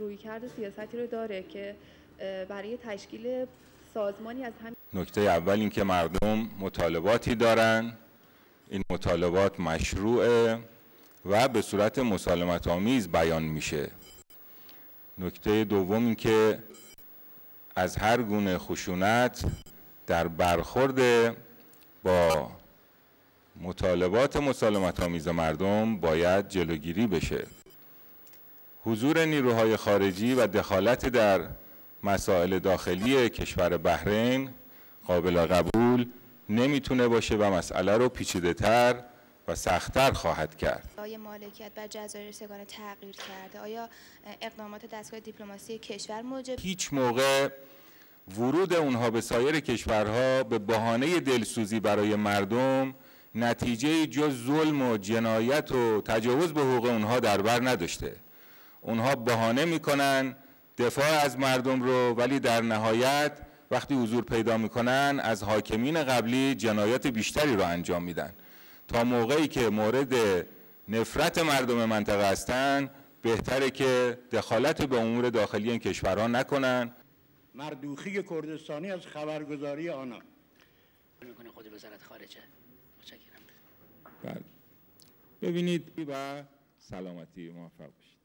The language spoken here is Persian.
رویکرد سیاستی رو داره که برای تشکیل سازمانی از همین. نکته اول این که مردم مطالباتی دارن، این مطالبات مشروعه و به صورت مسالمت آمیز بیان میشه. نکته دوم این که از هر گونه خشونت در برخورد با مطالبات مسالمت آمیز مردم باید جلوگیری بشه. حضور نیروهای خارجی و دخالت در مسائل داخلی کشور بحرین قابل قبول نمیتونه باشه و مسئله رو پیچیده‌تر و سخت‌تر خواهد کرد. آیا مالکیت بر جزایر سه‌گانه تغییر کرده؟ آیا اقدامات دستگاه دیپلماسی کشور موجب هیچ موقع ورود اونها به سایر کشورها به بهانه دلسوزی برای مردم نتیجه جز ظلم و جنایت و تجاوز به حقوق اونها در بر نداشته. اونها بهانه میکنن دفاع از مردم رو، ولی در نهایت وقتی حضور پیدا میکنن از حاکمین قبلی جنایات بیشتری رو انجام میدن. تا موقعی که مورد نفرت مردم منطقه هستن بهتره که دخالت به امور داخلی این کشورها نکنن. مردوخی کردستانی از خبرگزاری آنها میکنه خود وزارت خارجه. متشکرم. بله. ببینید و سلامتی، موفق باشید.